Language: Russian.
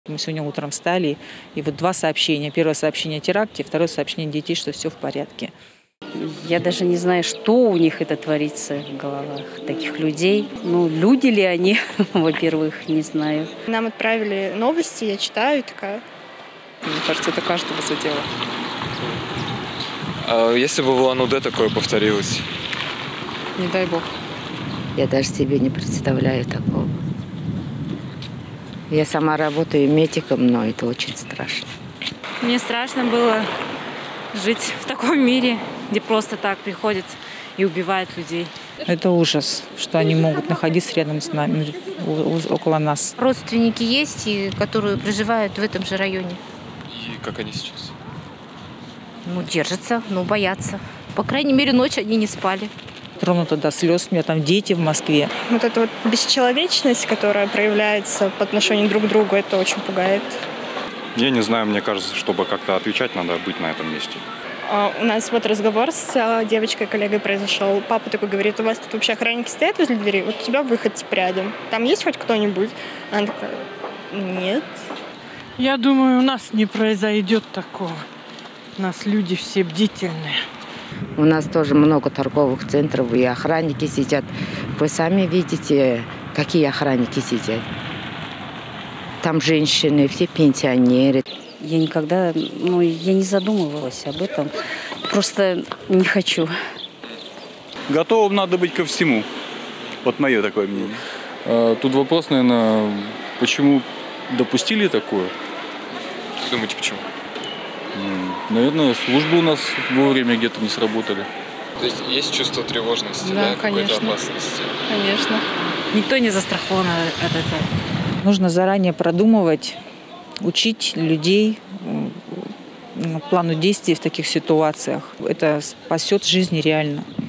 Мы сегодня утром встали, и вот два сообщения. Первое сообщение о теракте, второе сообщение детей, что все в порядке. Я даже не знаю, что у них это творится в головах таких людей. Ну, люди ли они, во-первых, не знаю. Нам отправили новости, я читаю и такая. Мне кажется, это каждого задело. А если бы в Улан-Удэ такое повторилось? Не дай бог. Я даже себе не представляю такого. Я сама работаю медиком, но это очень страшно. Мне страшно было жить в таком мире, где просто так приходят и убивают людей. Это ужас, что они могут находиться рядом с нами, около нас. Родственники есть, которые проживают в этом же районе. И как они сейчас? Ну, держатся, но боятся. По крайней мере, ночью они не спали. Тронута до слез. У меня там дети в Москве. Вот эта вот бесчеловечность, которая проявляется по отношению друг к другу, это очень пугает. Я не знаю, мне кажется, чтобы как-то отвечать, надо быть на этом месте. У нас вот разговор с девочкой, коллегой произошел. Папа такой говорит: у вас тут вообще охранники стоят возле двери, вот у тебя выход типа рядом. Там есть хоть кто-нибудь? Она такая: нет. Я думаю, у нас не произойдет такого. У нас люди все бдительные. У нас тоже много торговых центров, и охранники сидят. Вы сами видите, какие охранники сидят. Там женщины, все пенсионеры. Я никогда, я не задумывалась об этом. Просто не хочу. Готовым надо быть ко всему. Вот мое такое мнение. Тут вопрос, наверное, почему допустили такое? Думаете, почему? Наверное, службы у нас вовремя где-то не сработали. То есть есть чувство тревожности, Да, какой-то конечно. опасности? Конечно. Никто не застрахован от этого. Нужно заранее продумывать, учить людей плану действий в таких ситуациях. Это спасет жизни реально.